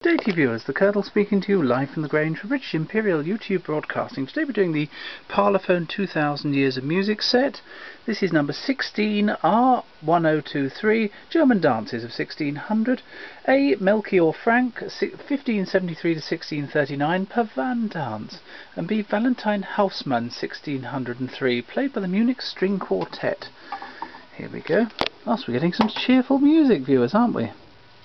Day to viewers, the Colonel speaking to you live from the Grange for British Imperial YouTube Broadcasting. Today we're doing the Parlophone 2000 Years of Music set. This is number 16, R1023, German Dances of 1600, A. Melchior Franck, 1573 to 1639, Pavane Dance, and B. Valentin Hausmann, 1603, played by the Munich String Quartet. Here we go. We're getting some cheerful music, viewers, aren't we?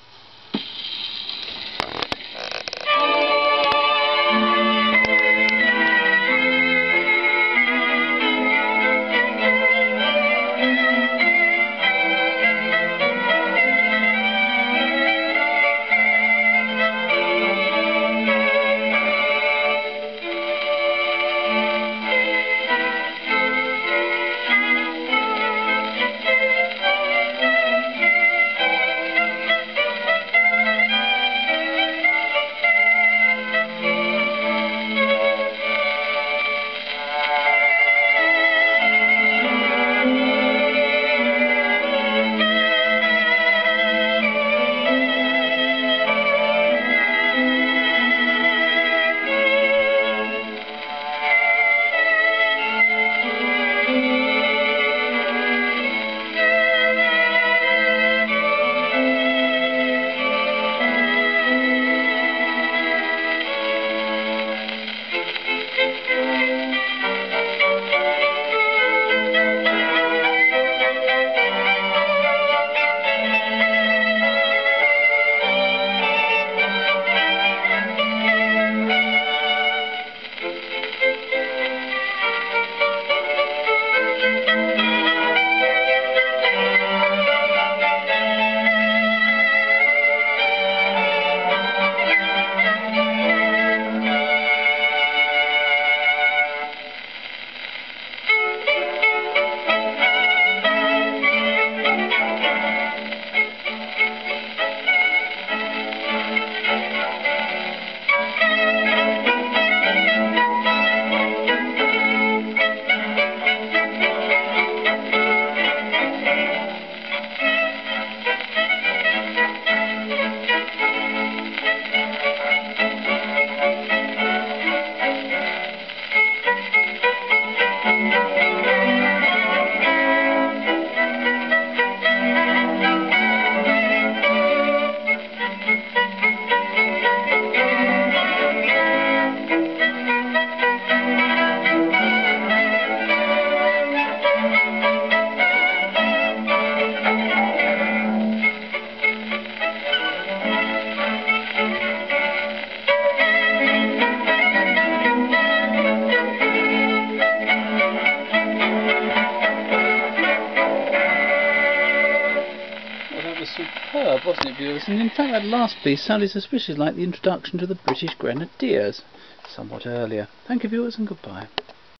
Superb, wasn't it, viewers? And in fact that last piece sounded suspiciously like the introduction to the British Grenadiers, somewhat earlier. Thank you, viewers, and goodbye.